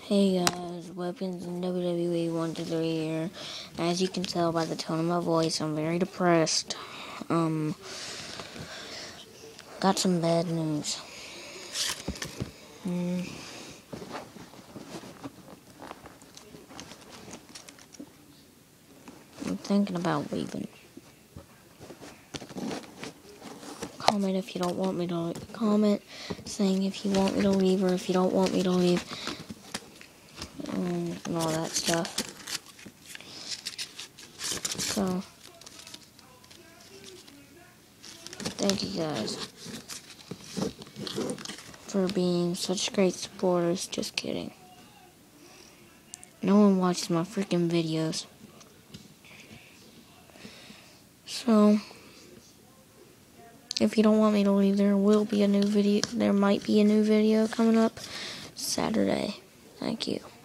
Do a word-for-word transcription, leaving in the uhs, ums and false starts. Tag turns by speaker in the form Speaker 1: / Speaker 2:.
Speaker 1: Hey guys, Weapons in W W E one two three here. As you can tell by the tone of my voice, I'm very depressed. Um, got some bad news. Hmm. I'm thinking about leaving. Comment if you don't want me to comment, saying if you want me to leave or if you don't want me to leave. Um, and all that stuff. So, thank you guys for being such great supporters. Just kidding. No one watches my freaking videos. So, if you don't want me to leave, there will be a new video. There might be a new video coming up Saturday. Thank you.